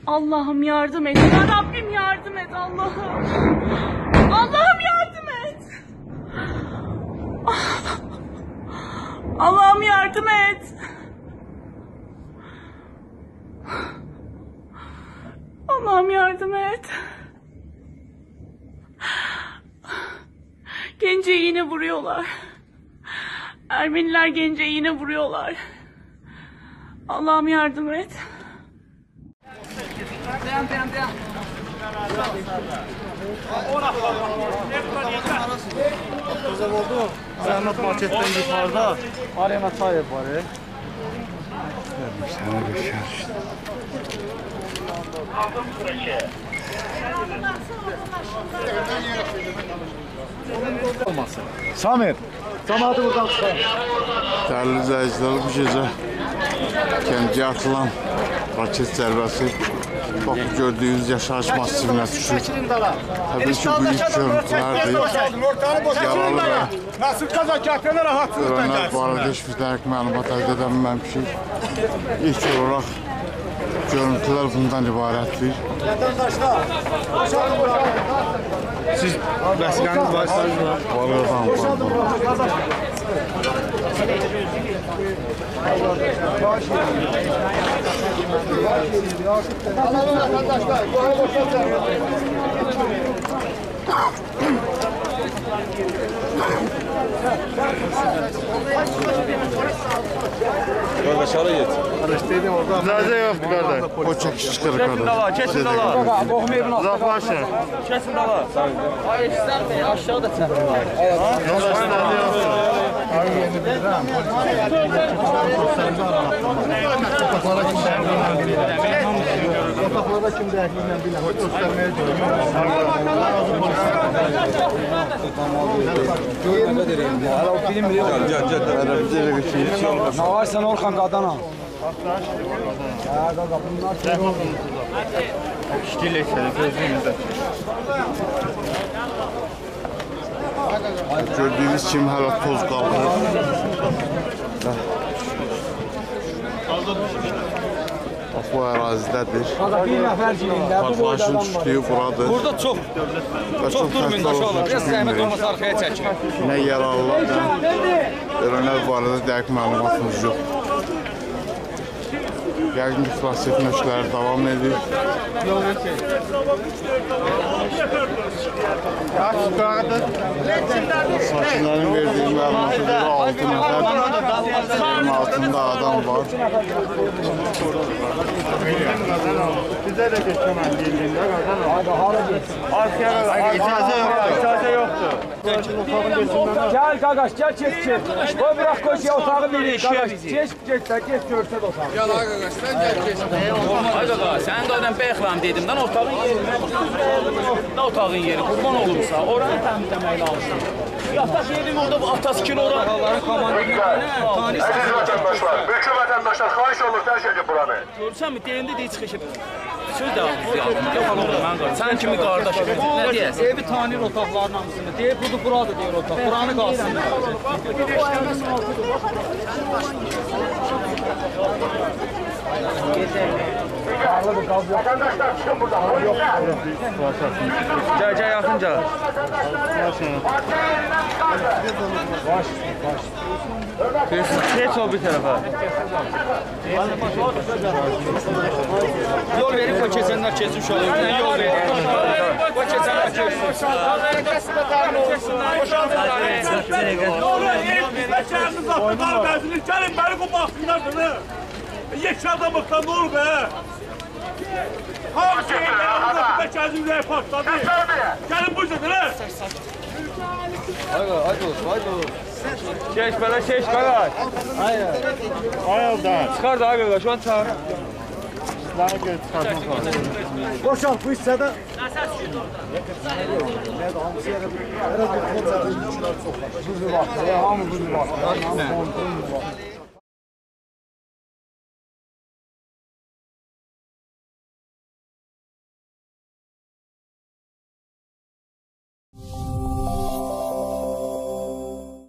Allah'ım yardım et. Ya Rabbim yardım et Allah'ım. Allah'ım yardım et. Allah'ım yardım et. Allah'ım yardım et. Gence'yi yine vuruyorlar. Ermeniler Gence'yi yine vuruyorlar. Allah'ım yardım et. Güzel oldu. Zəhmət marketten yukarıda Arena Tayev var. Sana geçer işte. Samet, cemaati buradan çıkar. Değerli izleyiciler, bu gece Gəncəyə atılan raket zərbəsi bak bu gördüğünüz yaşayış masifinə düşür. Tabii ki bu ilk görüntülərdir. Yaralı və ölənlər barədə heç bir dəqiq məlumat əldə edəməmişik. İlk olaraq görüntülər bundan ibarətdir. Siz vəsiqəniz var, Var. Kardeş ara git. Kardeşdeydim orada. Nerede yok kardeş? O çekiş çıkarır kardeş. Kesin dala. Uzaklaşın. Kesin dala. Ay İhsan Bey aşağıda çakın. Ay yeni bilirəm. Otaqlarda kim dəqiqliklə biləm. Göstərməyə görürəm. Ne varsan Orhan Qadana. Şikil etsəli gözlüyümüzdə. Gördüğünüz kimi hələ toz qalır. Bax bu ərazidədir. Bir nəfər girində. Partlayışın düşdüyü buradır. Burada çox durmayın aşağılar. Biraz zəhmət olmasa arxaya çəkin. Nə yaralılar, nə ölənlər barədə dəqiq məlumatımız yox. Yəqin ki, xilas etmə işləri davam edir. Sakinlərin verdiyi məlumata görə 6 nəfər yerin altında adam var. Bizə də göstərmən deyildiğində icazə yoxdur. Gel qaqaş, gel geç. Qoy bırak koşuya otağı bilir. Qaqaş, geç görsə də otağı. Gel arkadaş sen gel geç. Ay qaqa sen də oradan beyxlam dedim lan otağın yeri. Ne otağın yeri kurban olursa oranı təmizləmək lazım. Yatak yerin orada bu atası kilo oran. Əziz vətəndaşlar, mülki vətəndaşlar, xahiş olunur, tərk edin buranı. Görürsən mi? Deyəndə deyə çıxışıb. Söz də aldı. Yox oğlum mən qardaş. Sən kimi qardaşım. Nə deyəsən? Evi tanır otaqların hamısını. Deyir budur buradır deyir otaq. Buranı qalsın. Vətəndaşlar çıxın buradan. Gel yaxınca. Geç ol bir tərəfə. Yol verib o keçənlər keçsin uşağı. Yol verib. O keçənlər keçsin. Gəlin bəni bu baxsınlar. Yekşi adamlıqdan ne olur be? Hamısı Bekazimliğe patladı. Gelin bu yüzden ha? Haydi ol. Geç bana geç qaqaş. Ayıldan. Çıxar da qaqaş, onu çağır. Boşal bu hissədə. Hamı bu var.